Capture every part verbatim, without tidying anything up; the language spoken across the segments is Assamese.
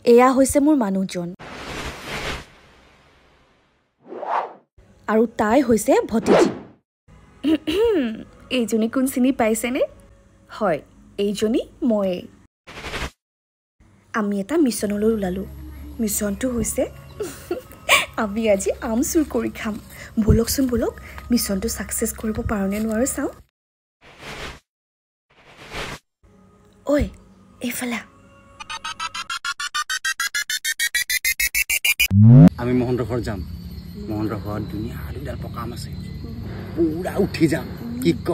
এয়া হৈছে মোৰ মানুহজন আৰু তাই হৈছে ভতিজী এইজনী কোন চিনি পাইছেনে হয় এইজনী মই আমি এটা মিছনলৈ ওলালো মিছনটো হৈছে আমি আজি আম চুৰ কৰি খাম বলকচোন বলক মিছনটো সাকসেস কৰিব পাৰোনে নোৱাৰো চাও ঐ এফালা আমি মহন্তৰ ঘৰত যাম মহন্তৰ ঘৰত দুনিয়া দুডাল পকা আম আছে পুৰা উঠি যাম কি ক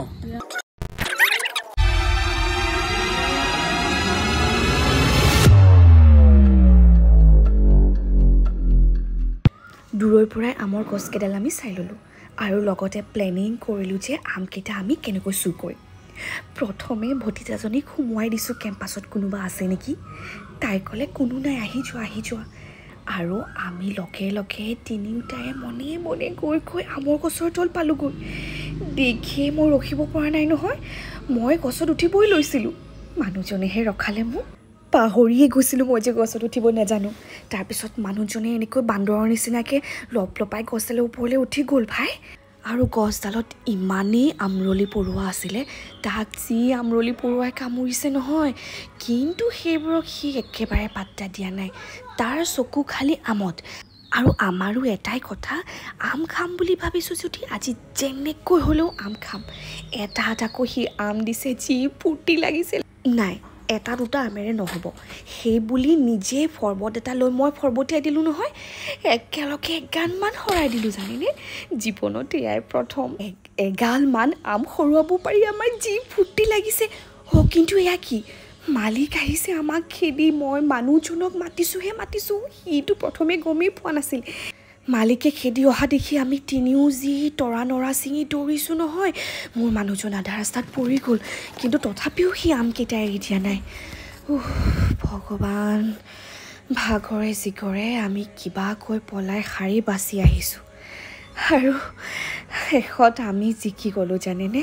দূৰৰ পৰাই আমৰ গছকেইডাল আমি চাই ললো আৰু লগতে প্লেনিং কৰিলো যে আমকেইটা আমি কেনেকৈ চুৰ কৰিম প্ৰথমে ভতিজাজনীক খুমুৱাই দিছো কেম্পাছত কোনোবা আছে নেকি তাই ক'লে কোনো নাই আহি যোৱা আহি যোৱা আৰু আমি লগে লগে তিনিওটাই মনে মনে গৈ গৈ আমৰ গছৰ তল পালোগৈ দেখি মই ৰখিব পৰা নাই নহয় মই গছত উঠিবই লৈছিলো মানুহজনেহে ৰখালে মোক পাহৰিয়ে গৈছিলো মই যে গছত উঠিব নাজানো তাৰপিছত মানুহজনে এনেকৈ বান্দৰৰ নিচিনাকে লপ লপাই গছলে ওপৰলে উঠি গ'ল ভাই আৰু গছডালত ইমানেই আমৰলি পৰুৱা আছিলে তাক যি আমৰলি পৰুৱাই কামুৰিছে নহয় কিন্তু সেইবোৰক সি একেবাৰে পাত্তা দিয়া নাই তাৰ চকু খালি আমত আৰু আমাৰো এটাই কথা আম খাম বুলি ভাবিছো যদি আজি যেনেকৈ হ'লেও আম খাম এটা এটাকৈ সি আম দিছে যি ফুৰ্তি লাগিছিল নাই এটা দুটা আমেৰে নহব সেই বুলি নিজে ফৰবট এটা লৈ মই ফৰবটিয়াই দিলো নহয় একেলগে এগালমান হৰাই দিলো জানিনে জীৱনত এয়াই প্ৰথম এগালমান আম হৰুৱাব পাৰি আমাৰ যি ফুৰ্তি লাগিছে হ কিন্তু এয়া কি মালিক আহিছে আমাক খেদি মই মানুহজনক মাতিছোহে মাতিছো সিটো প্ৰথমে গমেই পোৱা নাছিল মালিকে খেদি অহা দেখি আমি তিনিও যি তৰা নৰা চিঙি দৌৰিছো নহয় মোৰ মানুহজন আধা ৰাস্তাত পৰি গ'ল কিন্তু তথাপিও সি আমকেইটা এৰি দিয়া নাই উহ ভগৱান ভাগৰে জিগৰে আমি কিবা কৈ পলাই শাৰী বাচি আহিছো আৰু শেষত আমি জিকি গ'লো জানেনে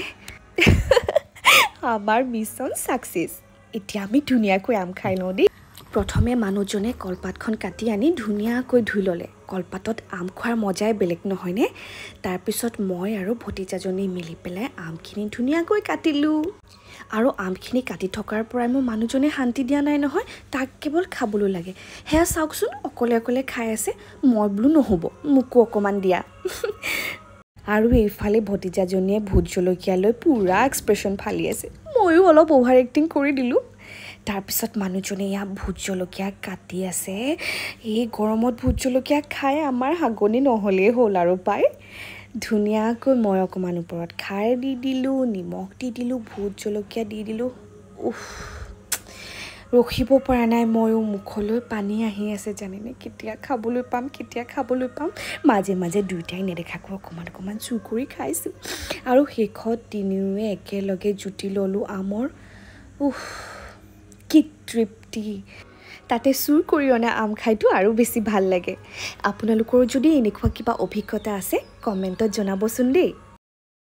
আমাৰ মিছন সাকসেস এতিয়া আমি ধুনীয়াকৈ আম খাই লওঁ দেই প্ৰথমে মানুহজনে কলপাতখন কাটি আনি ধুনীয়াকৈ ধুই ল'লে কলপাতত আম খোৱাৰ মজাই বেলেগ নহয়নে তাৰপিছত মই আৰু ভতিজাজনী মিলি পেলাই আমখিনি ধুনীয়াকৈ কাটিলো আৰু আমখিনি কাটি থকাৰ পৰাই মোৰ মানুহজনে শান্তি দিয়া নাই নহয় তাক কেৱল খাবলৈ লাগে হেয়া চাওকচোন অকলে অকলে খাই আছে মই বোলো নহ'ব মোকো অকমান দিয়া আৰু এইফালে ভতিজাজনীয়ে ভোট জলকীয়া লৈ পুৰা এক্সপ্ৰেছন ফালি আছে ময়ো অলপ অভাৰ এক্টিং কৰি দিলোঁ তাৰপিছত মানুহজনে ইয়া ভোট জলকীয়া কাটি আছে এই গৰমত ভোট জলকীয়া খাই আমাৰ হাগনি নহ'লেই হ'ল আৰু পাই ধুনীয়াকৈ মই অকমান ওপৰত খাৰ দি দিলোঁ নিমখ দি দিলোঁ ভোট জলকীয়া দি দিলোঁ উফ ৰখিব পৰা নাই ময়ো মুখলৈ পানী আহি আছে জানেনে কেতিয়া খাবলৈ পাম কেতিয়া খাবলৈ পাম মাজে মাজে দুইটাই নেদেখাকৈ অকমান অকমান চুৰ কৰি খাইছোঁ আৰু শেষত তিনিওৱে একেলগে জুতি ল'লোঁ আমৰ উফ কি তৃপ্তি তাতে চুৰ কৰি অনা আম খাইতো আৰু বেছি ভাল লাগে আপোনালোকৰ যদি এনেকুৱা কিবা অভিজ্ঞতা আছে কমেণ্টত জনাবচোন দেই